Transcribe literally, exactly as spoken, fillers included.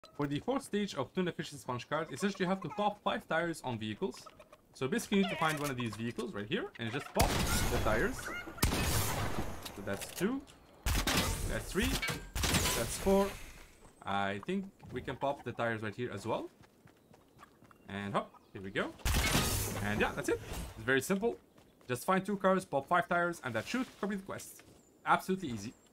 For the fourth stage of Toona Fish's Punchcards, essentially you have to pop five tires on vehicles. So basically you need to find one of these vehicles right here and just pop the tires. So that's two, that's three, that's four. I think we can pop the tires right here as well. And hop, here we go. And yeah, that's it. It's very simple. Just find two cars, pop five tires, and that should complete the quest. Absolutely easy.